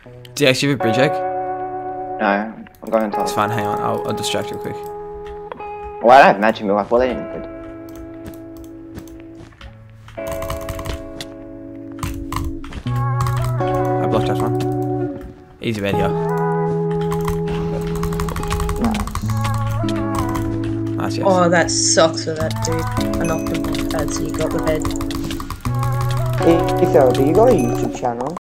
Do you actually have a bridge egg? No, I'm going to. It's fine, hang on, I'll distract you quick. Well, I don't have magic milk, I thought they didn't put. I blocked that one. Easy bed, yeah. Nice, yes. Oh, that sucks for that dude. I knocked him off as he got the bed. Etho, do you got a YouTube channel?